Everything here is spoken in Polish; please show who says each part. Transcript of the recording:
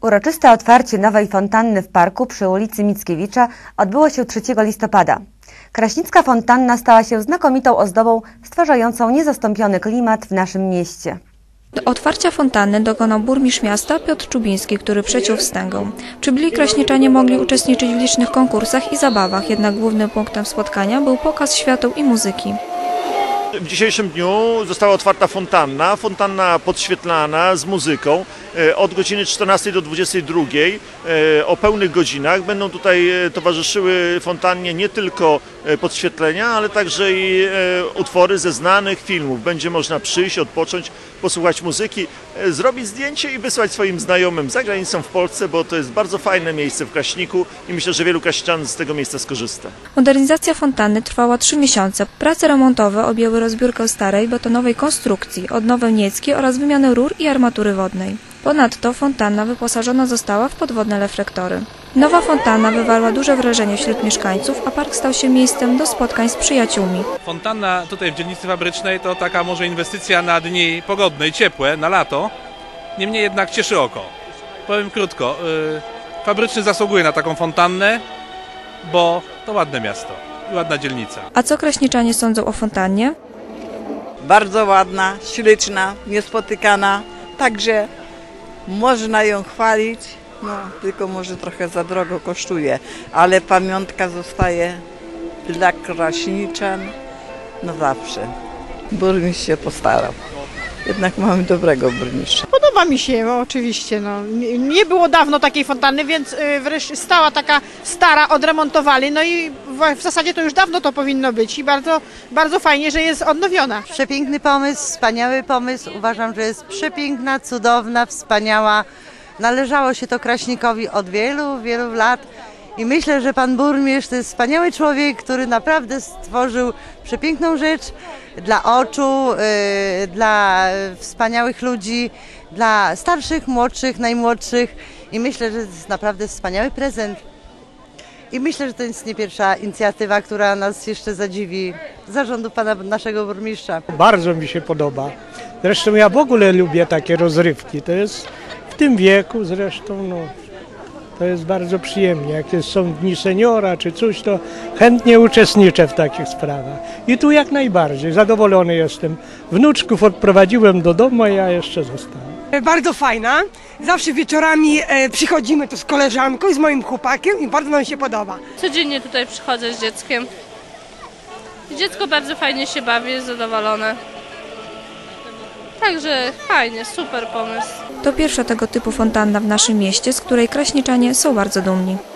Speaker 1: Uroczyste otwarcie nowej fontanny w parku przy ulicy Mickiewicza odbyło się 3 listopada. Kraśnicka fontanna stała się znakomitą ozdobą stwarzającą niezastąpiony klimat w naszym mieście.
Speaker 2: Otwarcia fontanny dokonał burmistrz miasta Piotr Czubiński, który przeciął wstęgą. Przybyli kraśniczanie mogli uczestniczyć w licznych konkursach i zabawach, jednak głównym punktem spotkania był pokaz świateł i muzyki.
Speaker 3: W dzisiejszym dniu została otwarta fontanna podświetlana z muzyką od godziny 14 do 22 o pełnych godzinach. Będą tutaj towarzyszyły fontannie nie tylko podświetlenia, ale także i utwory ze znanych filmów. Będzie można przyjść, odpocząć, posłuchać muzyki, zrobić zdjęcie i wysłać swoim znajomym za granicą w Polsce, bo to jest bardzo fajne miejsce w Kraśniku i myślę, że wielu kraśniczan z tego miejsca skorzysta.
Speaker 2: Modernizacja fontanny trwała 3 miesiące. Prace remontowe objęły rozbiórkę starej betonowej konstrukcji, odnowę nieckiej oraz wymianę rur i armatury wodnej. Ponadto fontanna wyposażona została w podwodne reflektory. Nowa fontanna wywarła duże wrażenie wśród mieszkańców, a park stał się miejscem do spotkań z przyjaciółmi.
Speaker 4: Fontanna tutaj w dzielnicy fabrycznej to taka może inwestycja na dni pogodne i ciepłe, na lato. Niemniej jednak cieszy oko. Powiem krótko, Fabryczny zasługuje na taką fontannę, bo to ładne miasto i ładna dzielnica.
Speaker 2: A co kraśniczanie sądzą o fontannie?
Speaker 5: Bardzo ładna, śliczna, niespotykana, także można ją chwalić, no tylko może trochę za drogo kosztuje, ale pamiątka zostaje dla kraśniczan na zawsze. Burmistrz się postarał. Jednak mamy dobrego burmistrza.
Speaker 6: Podoba mi się, oczywiście. No. Nie było dawno takiej fontanny, więc wreszcie stała taka stara, odremontowali. No i w zasadzie to już dawno to powinno być i bardzo, bardzo fajnie, że jest odnowiona.
Speaker 7: Przepiękny pomysł, wspaniały pomysł. Uważam, że jest przepiękna, cudowna, wspaniała. Należało się to Kraśnikowi od wielu, wielu lat. I myślę, że pan burmistrz to jest wspaniały człowiek, który naprawdę stworzył przepiękną rzecz dla oczu, dla wspaniałych ludzi, dla starszych, młodszych, najmłodszych. I myślę, że to jest naprawdę wspaniały prezent. I myślę, że to jest nie pierwsza inicjatywa, która nas jeszcze zadziwi z zarządu pana naszego burmistrza.
Speaker 8: Bardzo mi się podoba. Zresztą ja w ogóle lubię takie rozrywki. To jest w tym wieku zresztą, no. To jest bardzo przyjemnie. Jak są dni seniora czy coś, to chętnie uczestniczę w takich sprawach. I tu jak najbardziej. Zadowolony jestem. Wnuczków odprowadziłem do domu, a ja jeszcze zostałem.
Speaker 9: Bardzo fajna. Zawsze wieczorami przychodzimy tu z koleżanką i z moim chłopakiem i bardzo nam się podoba.
Speaker 10: Codziennie tutaj przychodzę z dzieckiem. Dziecko bardzo fajnie się bawi, jest zadowolone. Także fajnie, super pomysł.
Speaker 2: To pierwsza tego typu fontanna w naszym mieście, z której kraśniczanie są bardzo dumni.